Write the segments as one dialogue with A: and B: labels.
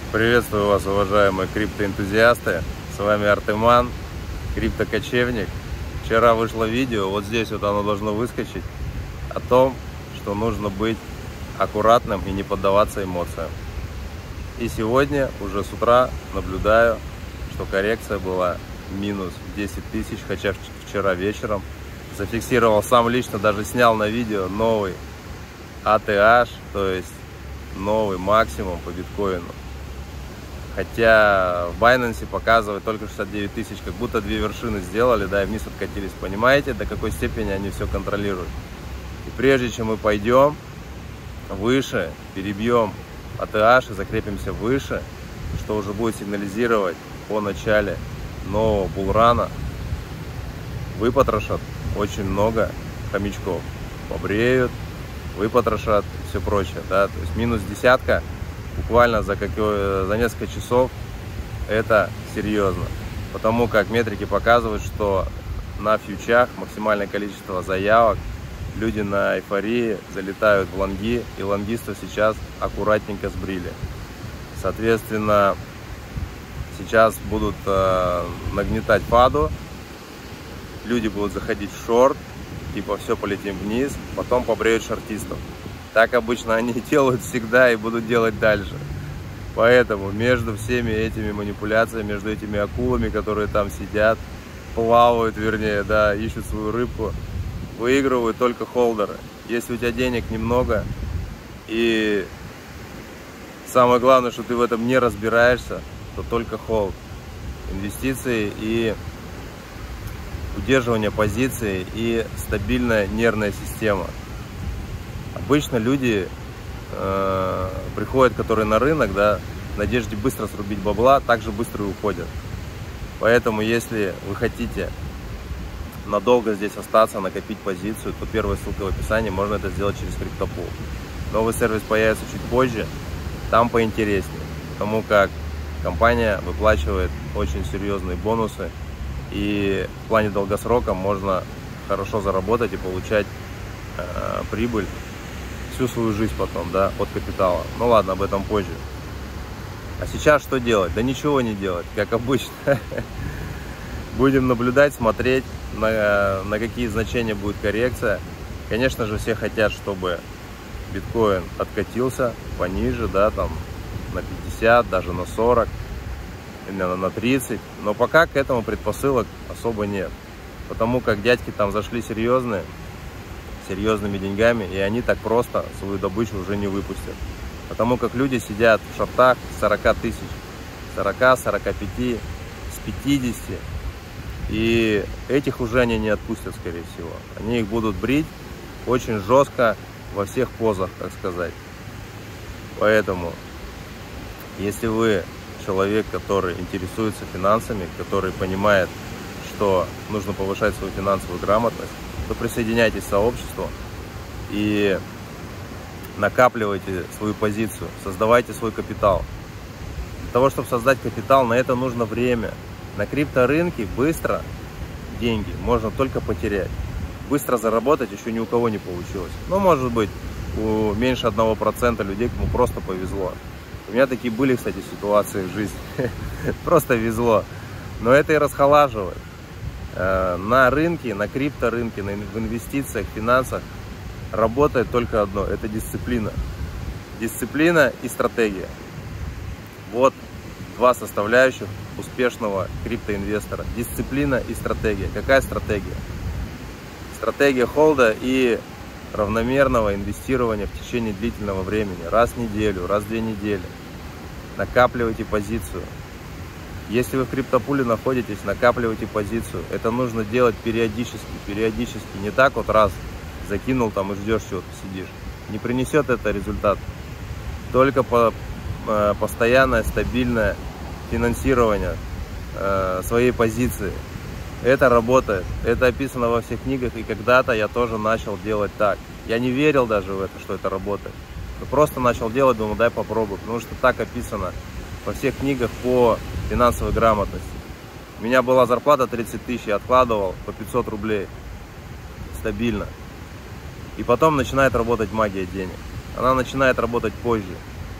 A: Приветствую вас, уважаемые криптоэнтузиасты. С вами Артеман, криптокочевник. Вчера вышло видео, вот здесь вот оно должно выскочить, о том, что нужно быть аккуратным и не поддаваться эмоциям. И сегодня уже с утра наблюдаю, что коррекция была минус 10 тысяч, хотя вчера вечером зафиксировал сам лично, даже снял на видео новый ATH, то есть новый максимум по биткоину. Хотя в Binance показывает только 69 тысяч, как будто две вершины сделали, да, и вниз откатились. Понимаете, до какой степени они все контролируют? И прежде чем мы пойдем выше, перебьем ATH и закрепимся выше, что уже будет сигнализировать о начале нового булрана, выпотрошат очень много хомячков, побреют, выпотрошат и все прочее, да, то есть минус десятка буквально за несколько часов, это серьезно, потому как метрики показывают, что на фьючах максимальное количество заявок, люди на эйфории залетают в лонги, и лонгистов сейчас аккуратненько сбрили. Соответственно, сейчас будут нагнетать паду, люди будут заходить в шорт, типа все, полетим вниз, потом побреют шортистов. Так обычно они делают всегда и будут делать дальше. Поэтому между всеми этими манипуляциями, между этими акулами, которые там сидят, плавают, вернее, да, ищут свою рыбку, выигрывают только холдеры. Если у тебя денег немного, и самое главное, что ты в этом не разбираешься, то только холд. Инвестиции и удерживание позиции и стабильная нервная система. Обычно люди приходят, которые на рынок, да, в надежде быстро срубить бабла, также быстро и уходят. Поэтому, если вы хотите надолго здесь остаться, накопить позицию, то первая ссылка в описании, можно это сделать через CryptoPool. Новый сервис появится чуть позже, там поинтереснее, потому как компания выплачивает очень серьезные бонусы, и в плане долгосрока можно хорошо заработать и получать прибыль всю свою жизнь потом, да, от капитала. Ну ладно, об этом позже. А сейчас что делать? Да ничего не делать, как обычно. Будем наблюдать, смотреть, на какие значения будет коррекция. Конечно же, все хотят, чтобы биткоин откатился пониже, да, там на 50, даже на 40, на 30. Но пока к этому предпосылок особо нет. Потому как дядьки там зашли серьезными деньгами, и они так просто свою добычу уже не выпустят. Потому как люди сидят в шортах 40 тысяч, 40, 45, с 50. И этих уже они не отпустят, скорее всего. Они их будут брить очень жестко во всех позах, так сказать. Поэтому, если вы человек, который интересуется финансами, который понимает, что нужно повышать свою финансовую грамотность, то присоединяйтесь к сообществу и накапливайте свою позицию, создавайте свой капитал. Для того, чтобы создать капитал, на это нужно время. На крипторынке быстро деньги можно только потерять. Быстро заработать еще ни у кого не получилось. Но, может быть, у меньше 1% людей, кому просто повезло. У меня такие были, кстати, ситуации в жизни. Просто везло. Но это и расхолаживает. На рынке, на крипторынке, в инвестициях, в финансах работает только одно – это дисциплина. Дисциплина и стратегия. Вот два составляющих успешного криптоинвестора. Дисциплина и стратегия. Какая стратегия? Стратегия холда и равномерного инвестирования в течение длительного времени. Раз в неделю, раз в 2 недели. Накапливайте позицию. Если вы в криптопуле находитесь, накапливайте позицию. Это нужно делать периодически. Не так вот раз закинул там и ждешь, чего-то сидишь. Не принесет это результат. Только постоянное, стабильное финансирование своей позиции. Это работает. Это описано во всех книгах. И когда-то я тоже начал делать так. Я не верил даже в это, что это работает. Но просто начал делать, думал, дай попробую. Потому что так описано во всех книгах по финансовой грамотности. У меня была зарплата 30 тысяч, я откладывал по 500 рублей стабильно. И потом начинает работать магия денег. Она начинает работать позже.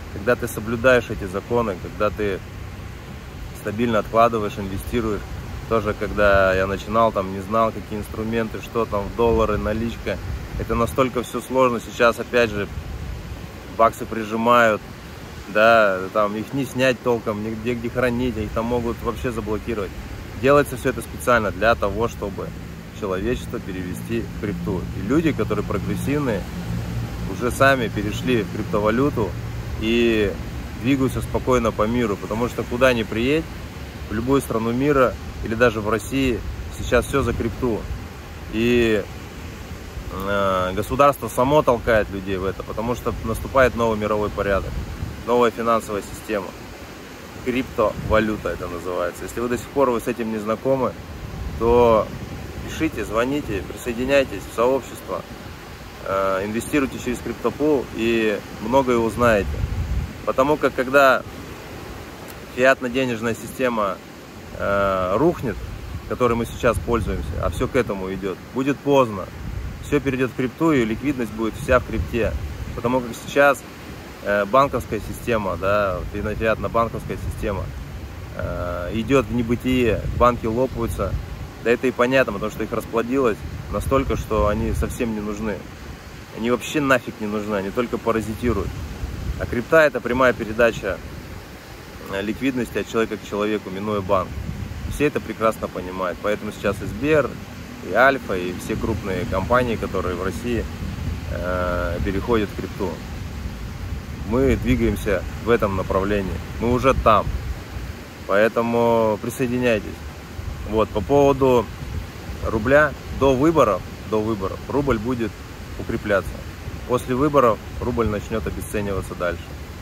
A: когда ты соблюдаешь эти законы, когда ты стабильно откладываешь, инвестируешь. Тоже, когда я начинал, там не знал, какие инструменты, что там, доллары, наличка. Это настолько все сложно. Сейчас, опять же, баксы прижимают, да, там их не снять толком, нигде где хранить, их там могут вообще заблокировать. Делается все это специально для того, чтобы человечество перевести в крипту. И люди, которые прогрессивные, уже сами перешли в криптовалюту и двигаются спокойно по миру, потому что куда ни приедь, в любую страну мира или даже в России, сейчас все за крипту. И государство само толкает людей в это, потому что наступает новый мировой порядок, новая финансовая система. Криптовалюта это называется. Если вы до сих пор с этим не знакомы, то пишите, звоните, присоединяйтесь в сообщество, инвестируйте через CryptoPool и многое узнаете. Потому как когда фиатно-денежная система рухнет, которой мы сейчас пользуемся, а все к этому идет, будет поздно. Все перейдет в крипту, и ликвидность будет вся в крипте. Потому как сейчас банковская система, да, фиатно-банковская система идет в небытие, банки лопаются. Да это и понятно, потому что их расплодилось настолько, что они совсем не нужны. Они вообще нафиг не нужны, они только паразитируют. А крипта — это прямая передача ликвидности от человека к человеку, минуя банк. Все это прекрасно понимают. Поэтому сейчас и Сбер, и Альфа, и все крупные компании, которые в России переходят в крипту. Мы двигаемся в этом направлении. Мы уже там. Поэтому присоединяйтесь. Вот, по поводу рубля, до выборов рубль будет укрепляться. После выборов рубль начнет обесцениваться дальше.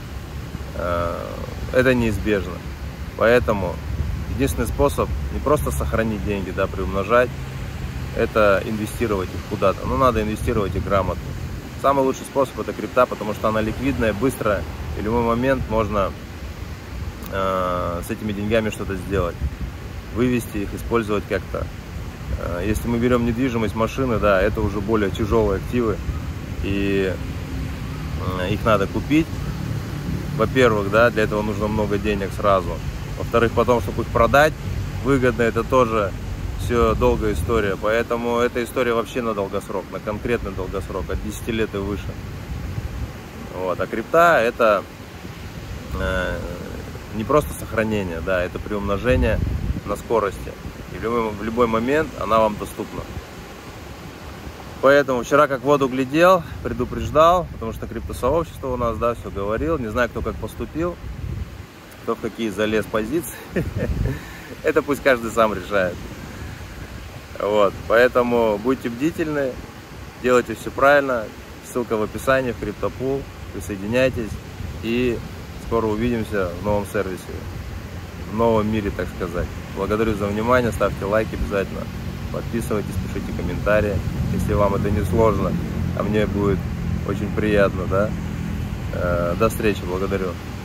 A: Это неизбежно. Поэтому единственный способ не просто сохранить деньги, да, приумножать, это инвестировать их куда-то. Но надо инвестировать их грамотно. Самый лучший способ — это крипта, потому что она ликвидная, быстрая. И в любой момент можно с этими деньгами что-то сделать. Вывести их, использовать как-то. Если мы берем недвижимость, машины, да, это уже более тяжелые активы. И их надо купить. Во-первых, да, для этого нужно много денег сразу. Во-вторых, потом, чтобы их продать выгодно, это тоже все долгая история. Поэтому эта история вообще на долгосрок, на конкретный долгосрок, от 10 лет и выше. Вот. А крипта — это не просто сохранение, да, это приумножение на скорости. И в любой момент она вам доступна. Поэтому вчера как в воду глядел, предупреждал, потому что криптосообщество у нас, да, все говорил. Не знаю, кто как поступил, кто в какие залез позиции. Это пусть каждый сам решает. Вот, поэтому будьте бдительны, делайте все правильно. Ссылка в описании, в CryptoPool. Присоединяйтесь и скоро увидимся в новом сервисе, в новом мире, так сказать. Благодарю за внимание, ставьте лайки обязательно, подписывайтесь, пишите комментарии, если вам это не сложно, а мне будет очень приятно, да. До встречи, благодарю.